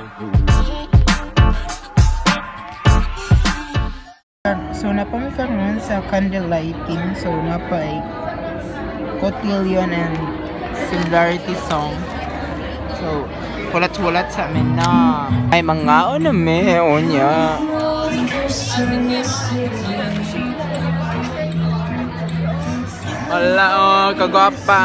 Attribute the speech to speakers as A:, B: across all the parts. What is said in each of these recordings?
A: So napami karon sa candle lighting. So napay cotillion and similarity song. So hulat-hulat sa amin na ay mga na me onya. Wala oh, kagwapa.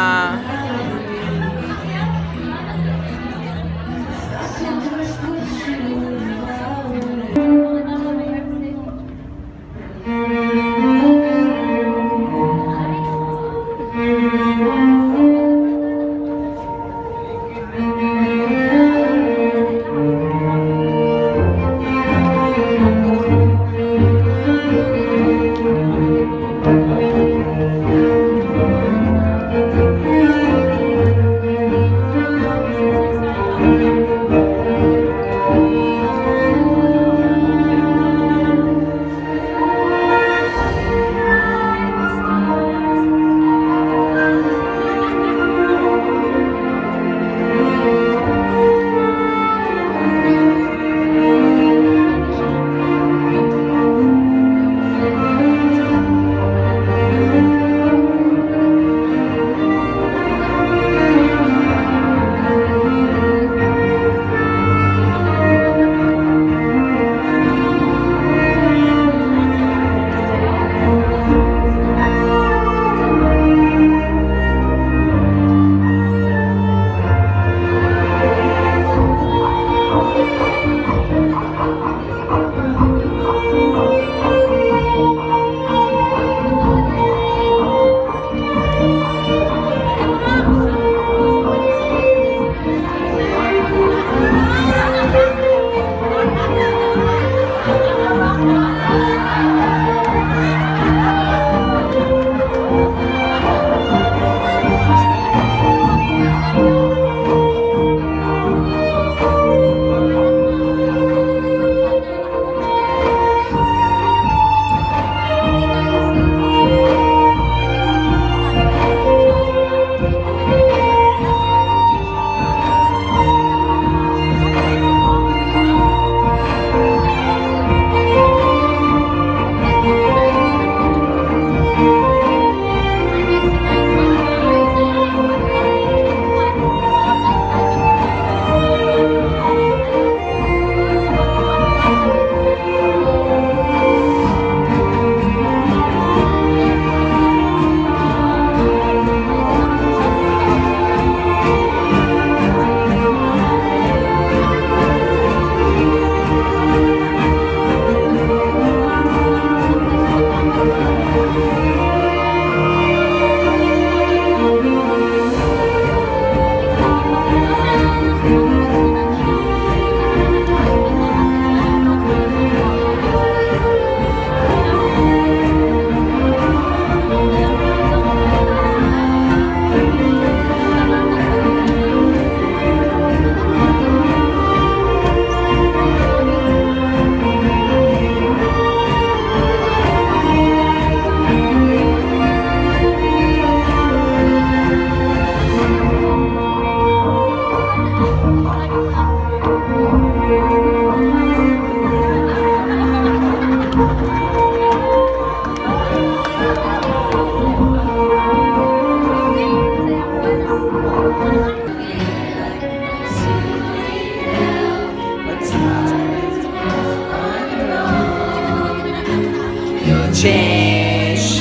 A: Change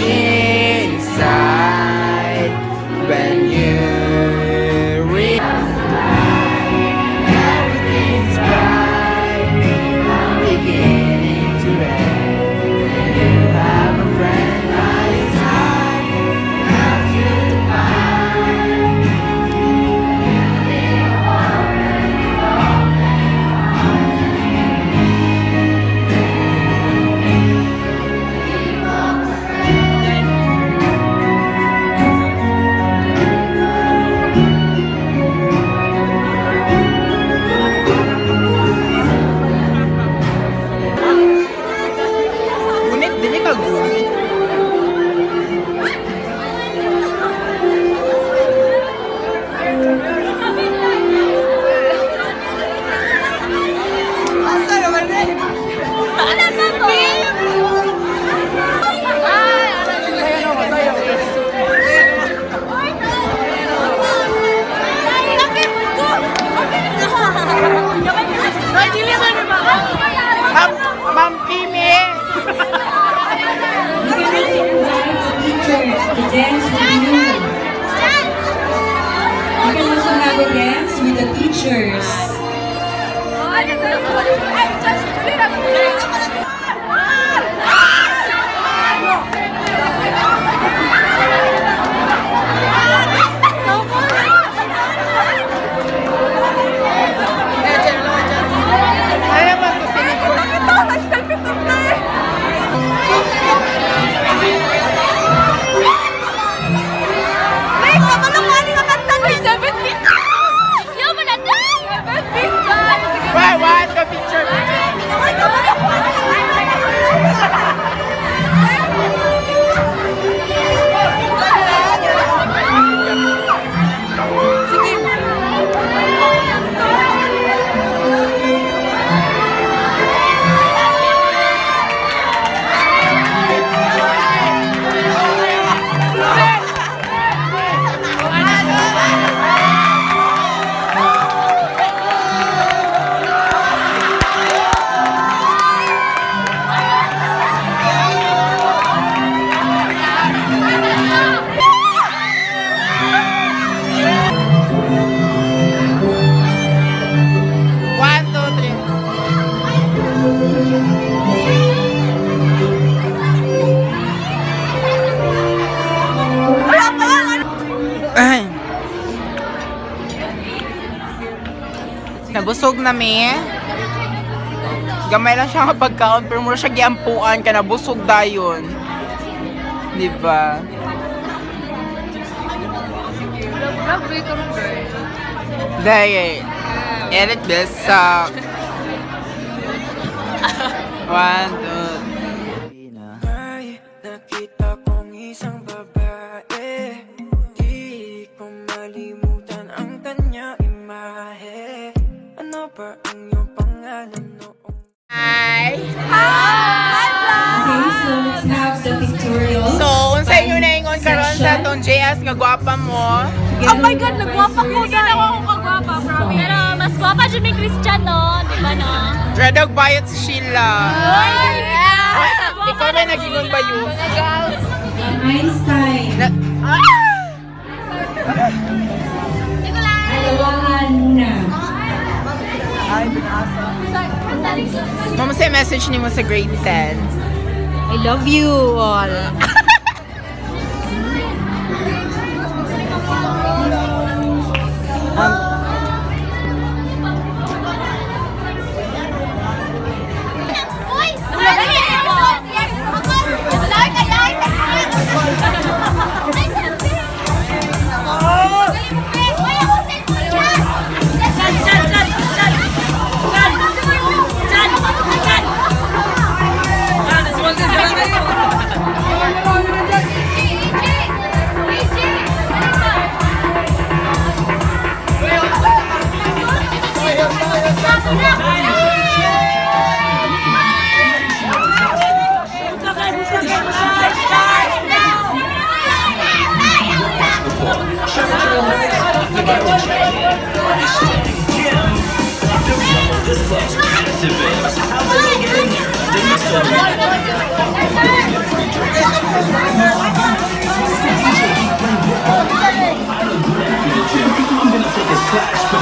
A: inside when you realize everything's right from beginning to end. You have a friend by your side, helps you to find. You
B: Ma'am Kimi!
C: Dance with you. You can also have a dance with the teachers.
B: Nabusog na mi. Gamay lang siya nga pagkaon pero mura siya giampuan ka nabusog dayon. Di ba? Dahil edit besak. 1, 2.
A: Nakita kong isang babae, di ko malimutan ang kanya imahe. Ano ba ang iyong pangalan noong?
B: Hi!
C: Okay, so let's have the pictorial.
B: So, unsay inyo na ingon karon sa tong JS nga gwapa mo?
D: Oh my God, nagwapa ko. Yan ako kagwapa, promise. Pero mas gwapa dyan ni Christian, no? Di ba, no?
B: Dreadog bayot si Sheila.
D: Ay!
B: Ikaw na nag-ingon ba yun?
C: Einstein. Alawahan muna.
B: Mama, say message ni mo sa grade 10.
D: I love you all.
A: Flashback.